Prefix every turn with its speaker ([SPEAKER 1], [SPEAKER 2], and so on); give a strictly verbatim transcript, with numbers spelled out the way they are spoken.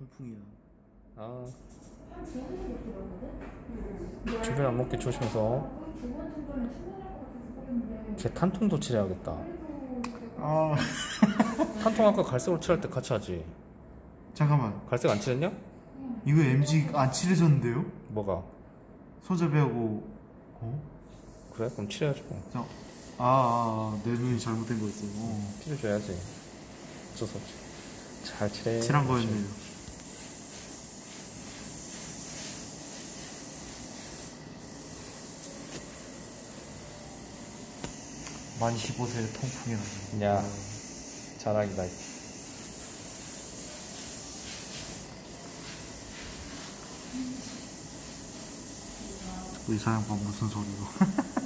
[SPEAKER 1] 통풍이야.
[SPEAKER 2] 아, 주변 안 먹게 조심해서. 쟤 탄통도 칠해야겠다.
[SPEAKER 1] 아
[SPEAKER 2] 탄통 아까 갈색으로 칠할 때 같이 하지.
[SPEAKER 1] 잠깐만,
[SPEAKER 2] 갈색 안 칠했냐?
[SPEAKER 1] 이거 엠지 안 칠해졌는데요?
[SPEAKER 2] 뭐가?
[SPEAKER 1] 손잡이하고. 어?
[SPEAKER 2] 그래? 그럼 칠해야지 뭐.
[SPEAKER 1] 자, 아, 아, 아, 내 눈이 잘못된 거였어. 어.
[SPEAKER 2] 칠해줘야지. 어쩔 수 없지. 잘 칠해.
[SPEAKER 1] 칠한 거였네요. 만 십오 세의 통풍이라고.
[SPEAKER 2] 야, 자랑이다.
[SPEAKER 1] 이 사람 봐 무슨 소리로.